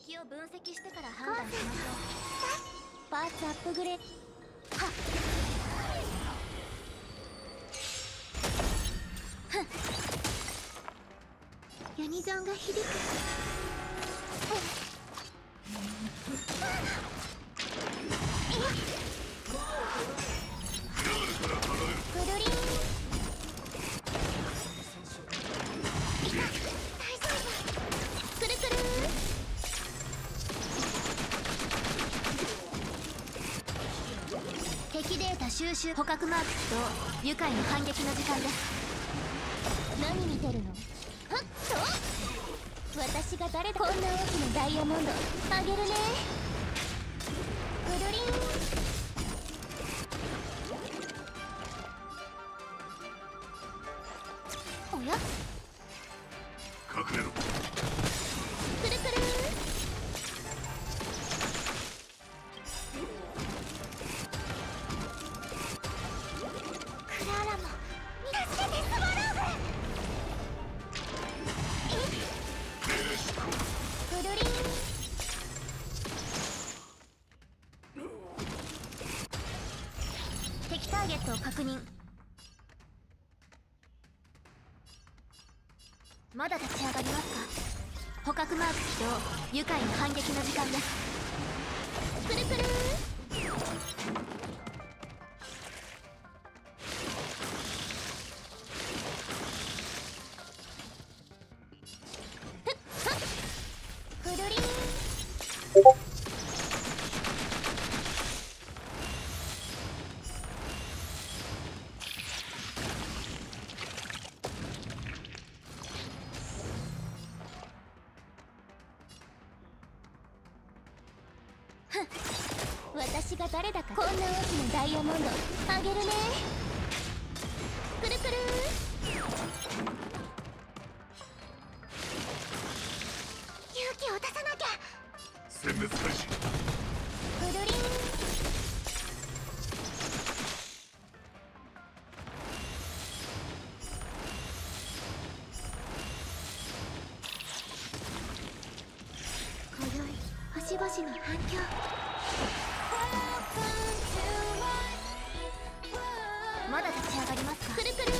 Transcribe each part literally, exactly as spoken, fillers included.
敵を分析してから判断しましょう。パーツアップグレード。はっユニゾンが響く。くるりん。大丈夫。くるくる。敵データ収集。捕獲マーク起動。愉快な反撃の時間です。何見てるの？はっと私が誰だ。こんな大きなダイヤモンドあげるね。くるりん。おや？ 隠れろ。 くるくる。クララも助けてスワローグ。くるりん。敵ターゲットを確認。まだ立ち上がりますか？捕獲マーク起動。愉快な反撃の時間です。くるくる。くるりん。私が誰だか。こんな大きなダイヤモンドあげるね。くるくる。勇気を出さなきゃ。 殲滅開始。 くるりん。今宵星々の反響。まだ立ち上がりますか？くるくる。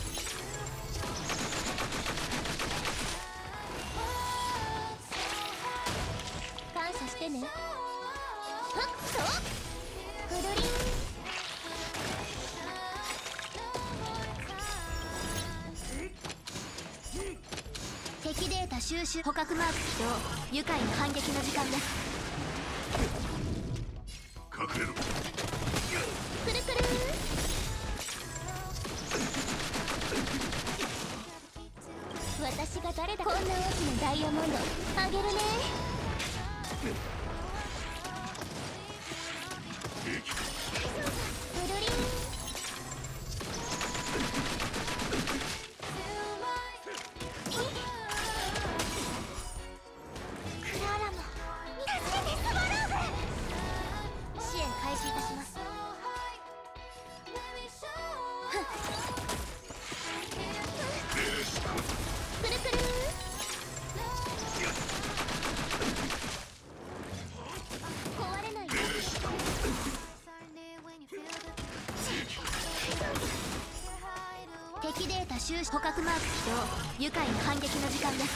感謝してね。はっとくるりん。敵データ収集。捕獲マーク起動。愉快な反撃の時間です。 隠れろ。 くるくる。私が誰だ。こんな大きなダイヤモンドあげるね。くるりん。クララも助けてスワローグ。支援開始いたします。くるくる。壊れないよ。敵データ収集。捕獲マーク起動。愉快な反撃の時間です。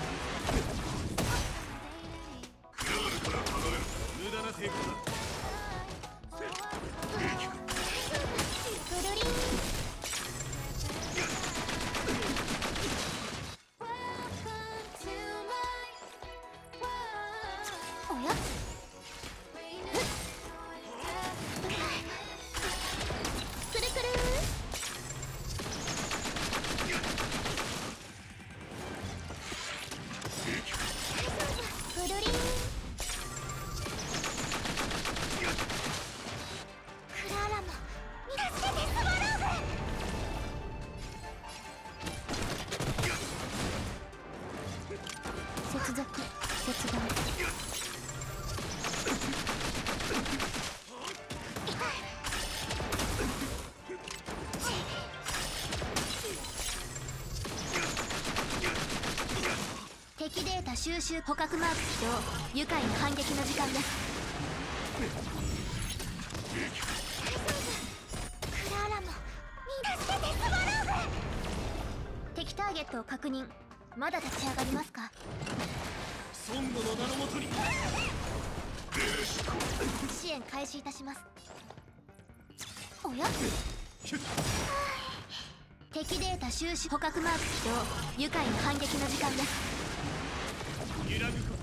無駄な抵抗だ。 くるりん。おや？くるくる。 収集捕獲マーク起動。愉快な反撃の時間です。クラーラも助けてスワローグ。敵ターゲットを確認。まだ立ち上がりますか？ 孫悟の名のもとに支援開始いたします。おや？敵データ収集捕獲マーク起動。愉快な反撃の時間です。 揺らぐ